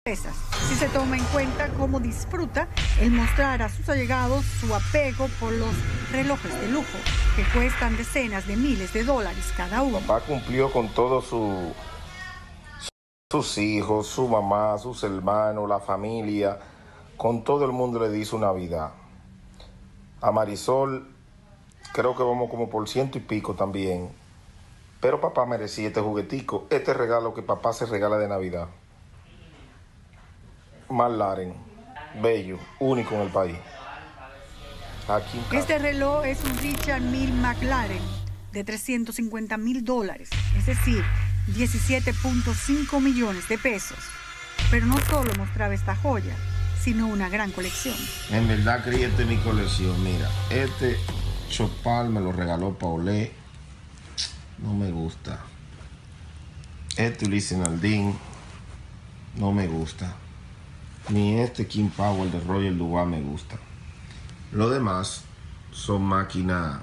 Si se toma en cuenta cómo disfruta el mostrar a sus allegados su apego por los relojes de lujo, que cuestan decenas de miles de dólares cada uno. Papá cumplió con todos sus hijos, su mamá, sus hermanos, la familia, con todo el mundo le hizo Navidad. A Marisol creo que vamos como por 100 y pico también. Pero papá merecía este juguetico, este regalo que papá se regala de Navidad. McLaren, bello, único en el país. Aquí este reloj es un Richard Mille McLaren de $350,000, es decir, 17.5 millones de pesos. Pero no solo mostraba esta joya, sino una gran colección. En verdad creí esta es mi colección. Mira, este Chopal me lo regaló Paulé. No me gusta. Este Ulises Nardín. No me gusta. Ni este King Power de Roger Dubois me gusta. Lo demás son máquinas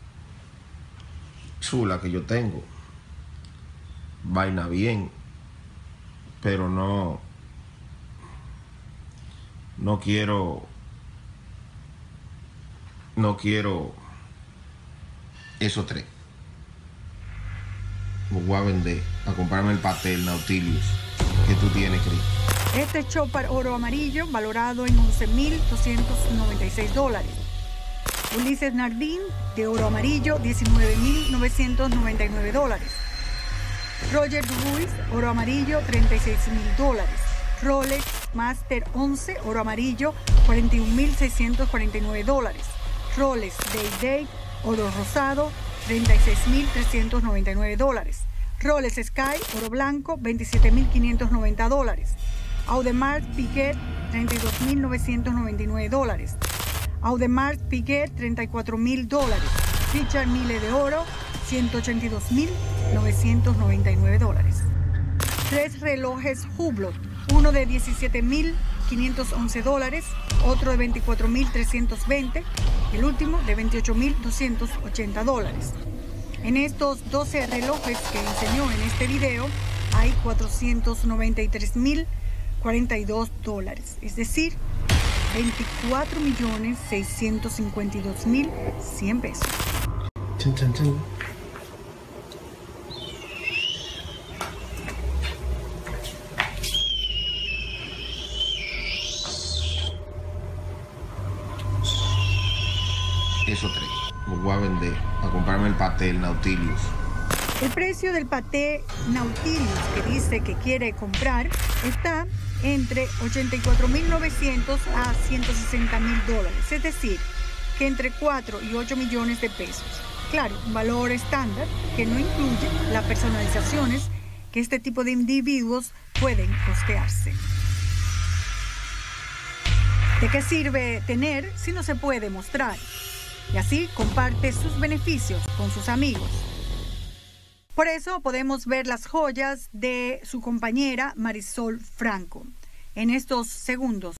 chulas que yo tengo. Vaina bien. Pero no quiero esos tres. Los voy a vender a comprarme el Patel Nautilus que tú tienes, Cris. Este Chopard oro amarillo valorado en $11,296. Ulises Nardín de oro amarillo, $19,999. Roger Dubois oro amarillo, $36,000. Rolex Master 11 oro amarillo, $41,649. Rolex Day oro rosado, $36,399. Rolex Sky oro blanco, $27,590. Audemars Piguet, $32,999. Audemars Piguet, $34,000. Richard Mille de oro, $182,999. 3 relojes Hublot, uno de $17,511, otro de $24,320 y el último de $28,280. En estos 12 relojes que enseñó en este video hay $493,042, es decir, $24,652,100 pesos. Chan, chan, chan. Esos tres los voy a vender a comprarme el Patel Nautilus. El precio del Patek Nautilus que dice que quiere comprar está entre $84,900 a $160,000, es decir, que entre 4 y 8 millones de pesos. Claro, un valor estándar que no incluye las personalizaciones que este tipo de individuos pueden costearse. ¿De qué sirve tener si no se puede mostrar? Y así comparte sus beneficios con sus amigos. Por eso podemos ver las joyas de su compañera Marisol Franco en estos segundos.